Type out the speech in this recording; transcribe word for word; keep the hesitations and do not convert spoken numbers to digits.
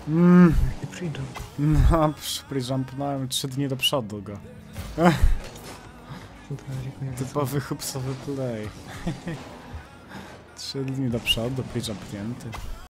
Mm. Jaki pre-jump? No, pre-jumpnąłem trzy dni do przodu go. Typowy hupsowy play. trzy dni do przodu, pre-jumpnięty.